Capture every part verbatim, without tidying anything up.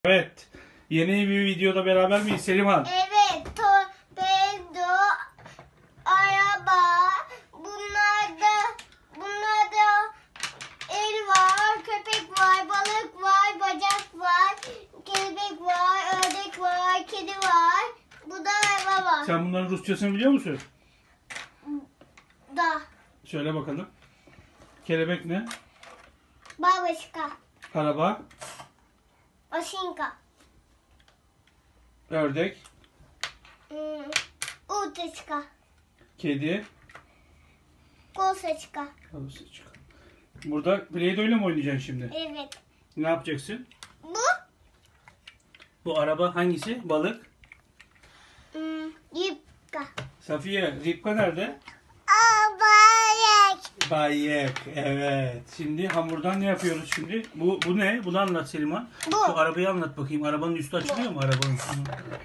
Evet. Yeni bir videoda beraber miyiz Selimhan? Evet. Playdoh, araba, bunlarda, bunlarda el var, köpek var, balık var, bacak var, kelebek var, ördek var, kedi var. Bu da araba var. Sen bunların Rusçasını biliyor musun? Da. Söyle bakalım. Kelebek ne? Babuşka. Araba. Машинка. Ördek. Hmm, Уточка. Kedi. Кошечка. Burada Playdoh ile mi oynayacaksın şimdi? Evet. Ne yapacaksın? Bu? Bu araba hangisi? Balık. Hmm, Yipka. Safiye, Ripka nerede? Abayek. Bayek. Evet. Şimdi hamurdan ne yapıyoruz şimdi? Bu bu ne? Bunu anlat Selimhan. Bu. Şu arabayı anlat bakayım. Arabanın üstü açılıyor mu arabanın üstü?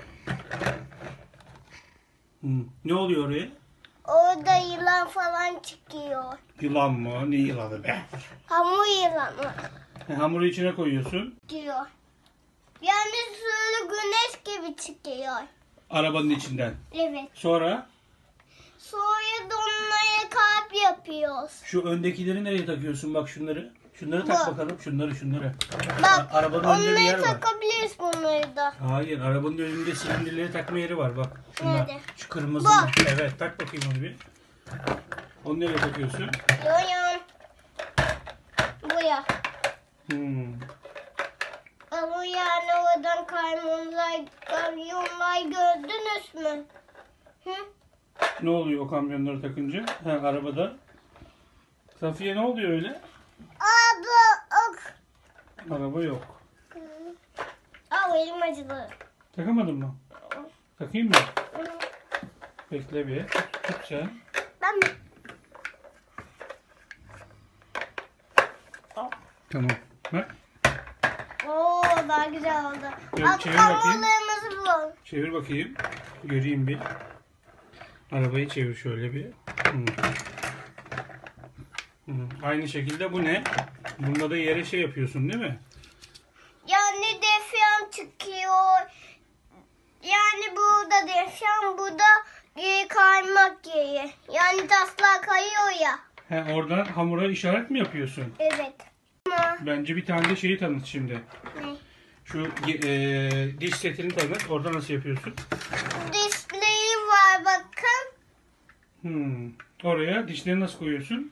Hmm. Ne oluyor oraya? Orada yılan falan çıkıyor. Yılan mı? Ne yılanı be? Hamur yılanı He, hamuru içine koyuyorsun. diyor. Yani sulu güneş gibi çıkıyor. Arabanın içinden. Evet. Sonra Sonra da onlara kalp yapıyoruz. şu öndekileri nereye takıyorsun? Bak şunları. Şunları tak Bu. bakalım. Şunları şunları. Bak, A- arabanın önünde bir yer onları var. takabiliriz bunları da. Hayır, arabanın önünde silindirleri takma yeri var bak. Şunlar. Nerede? Şu kırmızı. Bu. mı? Evet, tak bakayım onu bir. Onu nereye takıyorsun? Yoyon. Buraya. Hmm. Ama yani oradan kamyonlar, kamyonlar gördünüz mü? Hı? Ne oluyor o kamyonları takınca? He, arabada. Safiye ne oluyor öyle? Abi, ok. Araba yok. Aa, elim acıdı. Takamadın mı? Takayım mı? Bekle bir. Tut sen. Ben mi? Tamam. Bak. Oo, daha güzel oldu. Evet, Bak, çevir bakayım. hamurlarımızı bul. Çevir bakayım. Göreyim bir. Arabayı çevir şöyle bir. Hmm. Hmm. Aynı şekilde bu ne? Bunda da yere şey yapıyorsun değil mi? Yani defyan çıkıyor. Yani burada defyan, burada e, kaymak yeri. Yani taslak kayıyor ya. He, oradan hamura işaret mi yapıyorsun? Evet. Ama Bence bir tane de şeyi tanıt şimdi. ne? Şu e, diş setini tanıt. Orada nasıl yapıyorsun? Dişleri var bakın. Hmm. Oraya dişleri nasıl koyuyorsun?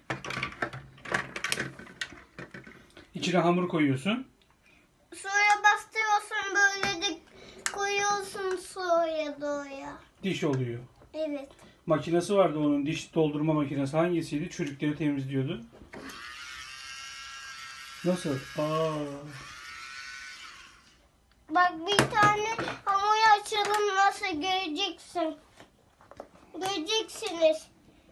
İçine hamur koyuyorsun. Suya bastırıyorsun, böyle de koyuyorsun suya doğru. Diş oluyor. Evet. Makinesi vardı onun, diş doldurma makinesi. Hangisiydi? Çürükleri temizliyordu. Nasıl? Aa. Bak, bir tane hamur açalım, nasıl göreceksin. Göreceksiniz.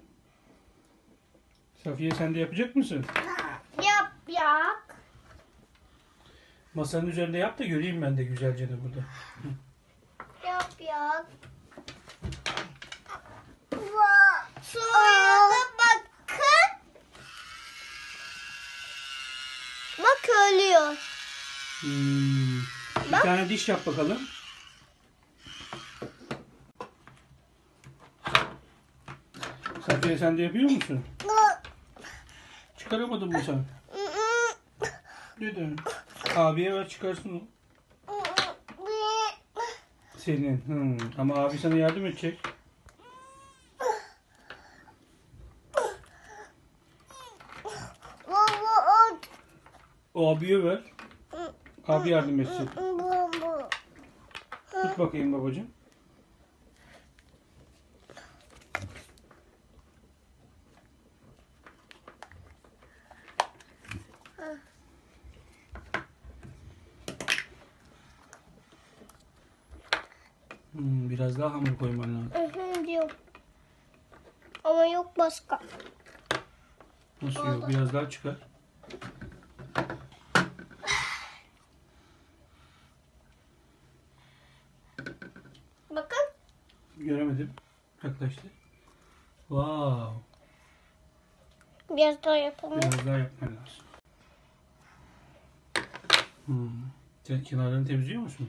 Safiye sen de yapacak mısın? Yap yap. Masanın üzerinde yap da göreyim ben de güzelce de burada. Yap yap. Sonra da bakın. Bak, ölüyor. Hmm. Bir tane diş yap bakalım. Safiye sen de yapıyor musun? Çıkaramadın mı sen? Neden? Abiye ver çıkarsın o. Senin. Hmm. Ama abi sana yardım edecek. O abiye ver. Abi yardım etsin. Tut bakayım babacığım. Hmm, biraz daha hamur koyman lazım. Diyor. Ama yok başka. Nasıl yok? Biraz daha çıkar. Bakın. Göremedim. Yaklaştı. Wow. Biraz daha yapalım. Biraz daha yapman lazım. Hmm. Sen kenarlarını temizliyor musun?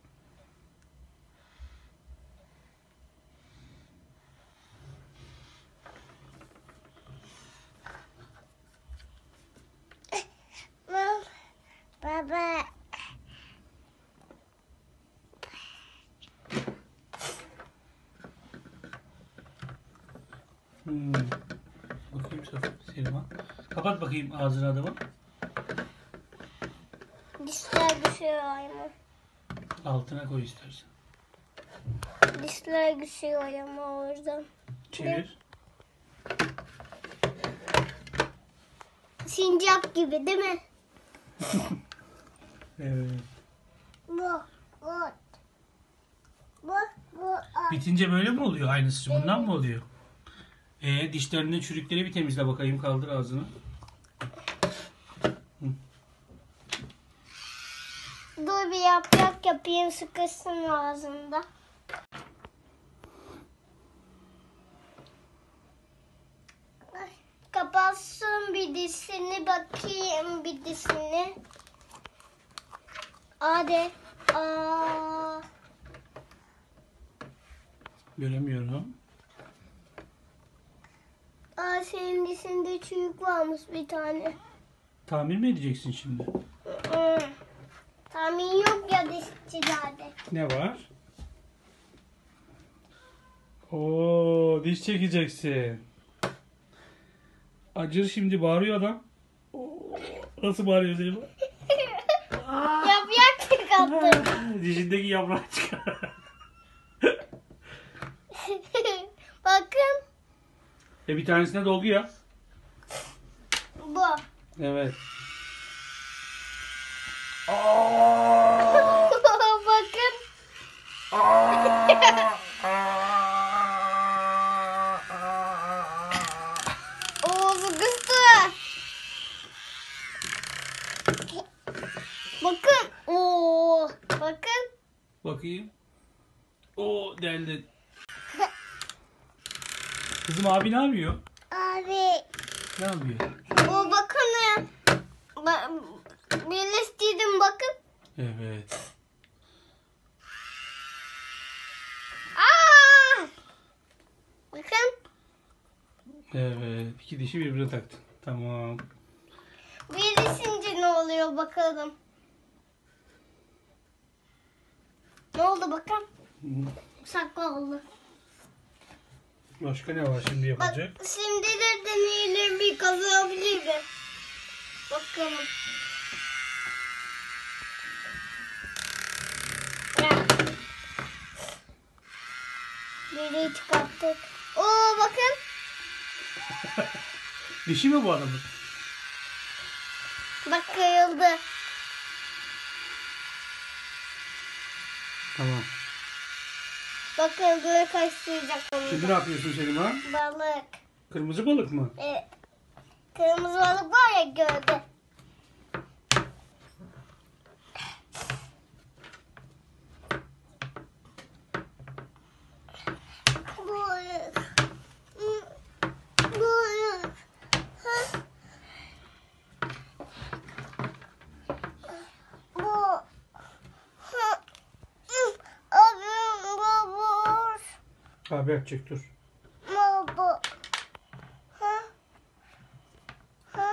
Baba. Hmm. Bakayım Selma. Kapat bakayım ağzını adamı. Dişler düşüyor ama. Altına koy istersen. Dişler düşüyor ama oradan. Çevir. Sincap gibi değil mi? Evet. Bu, bu, bu, bu. Bitince böyle mi oluyor aynısı? Bundan mı oluyor? Ee, dişlerinin çürükleri bir temizle bakayım. Kaldır ağzını. Hı. Dur bir yaprak yapayım, sıkışsın ağzında. Kapatsın bir dişini, bakayım bir dişini. Hadi. Aa. Göremiyorum. Aa, senin dişinde çürük varmış bir tane. Tamir mi edeceksin şimdi? Hmm. Tahmin yok ya dişçilerde. Ne var? Oo, diş çekeceksin. Acır şimdi, bağırıyor adam. Oo, nasıl bağırıyor Selma? Yaprak çıkarttım. Dişindeki yaprağı çıkar. Bakın E bir tanesine dolgu ya. bu. Evet. Bakın. Oo, sıkıştı. Bakın. Oo, bakın. Bakayım. Oo, deldi. Kızım abi ne yapıyor? Abi. Ne yapıyor? O bakın. Ba birleştirdim bakın. Evet. Aa! Bakın. Evet. İki dişi birbirine taktın. Tamam. Birleşince ne oluyor bakalım. Ne oldu bakın? Saklı oldu. Başka ne var şimdi Bak yapacak? şimdi de deneyelim, bir kazanabilir mi? Bakalım. Ya. Biri çıkarttık. Oo bakın. Dişi mi bu adamın? Bak kırıldı. Tamam. Bakın böyle karıştıracak onu. Şimdi ne yapıyorsun Selma? Balık. Kırmızı balık mı? Evet. Kırmızı balık var ya gölde. Balık. Balık. Ha? Bu. Ha. Abim baba. Abi yapacak, dur. Baba. Ha? Ha?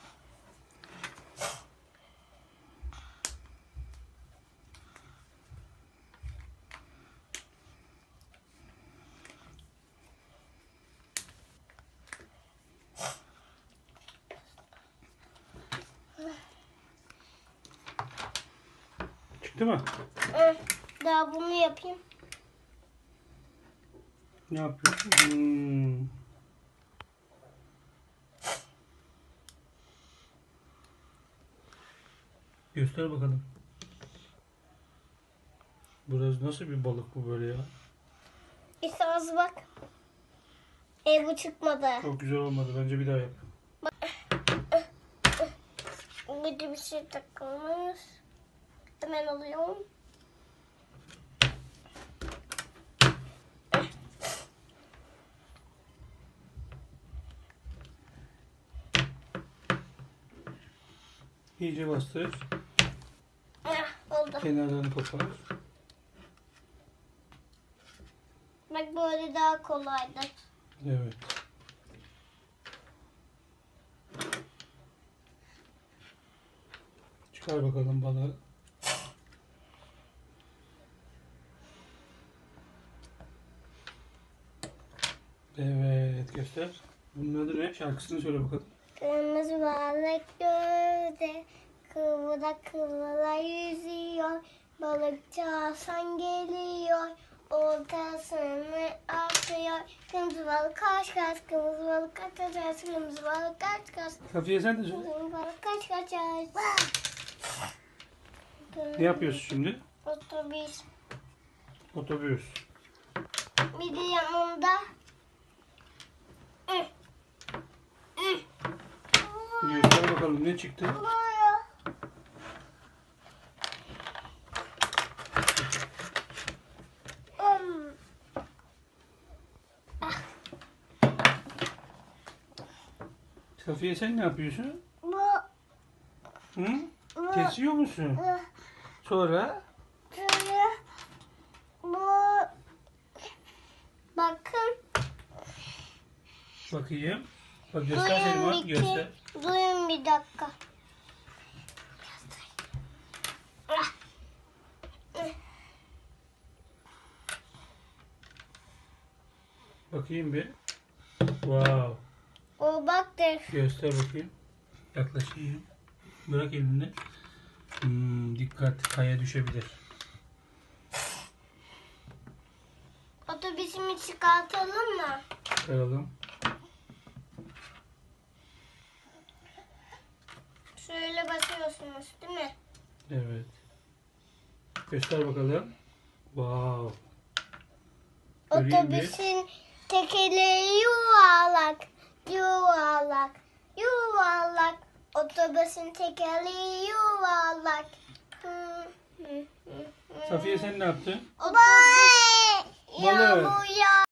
Çıktı mı? Hı. Daha bunu yapayım. Ne yapıyorsun? Hmm. Göster bakalım. Burası nasıl bir balık bu böyle ya? İşte az bak. E bu çıkmadı. Çok güzel olmadı. Bence bir daha yap. Bir de bir şey takılmış. Hemen alıyorum. İyice bastır. Ah. oldu. Kenarlarını kopar. Bak böyle daha kolaydı. Evet. Çıkar bakalım balığı. Evet, göster. Bunun adı ne? Şarkısını söyle bakalım. Kırmızı balık gölde kıvıra kıvıra yüzüyor. Balıkçı Hasan geliyor. Oltasını atıyor. Kırmızı balık kaç kaç, kırmızı balık kaç kaç, kırmızı balık kaç kaç. Safiye sen de söyle. Kırmızı balık kaç kaç. Ne yapıyorsun şimdi? Otobüs. Otobüs. Bir de yanında. Hı. Hı. Göster bakalım ne çıktı? Buraya. Hmm. Safiye sen ne yapıyorsun? Bu. Hı? Bu. Kesiyor musun? Bu. Sonra? Şöyle. Bu. Bakın. Bakayım. Bak göster seni bak Duyun bir, göster. duyun bir dakika. Bakayım bir. Wow. O bak der. Göster bakayım. Yaklaşayım. Bırak elini. Hmm, dikkat kaya düşebilir. Otobüsümü çıkartalım mı? Çıkaralım. Şöyle basıyorsunuz değil mi? Evet. Göster bakalım. Wow. Göreyim bir. Otobüsün tekerleği yuvarlak, yuvarlak, yuvarlak. Otobüsün tekerleği yuvarlak. Hı, hı, hı, hı. Safiye sen ne yaptın? Otobüs Balık. yağmur yağ.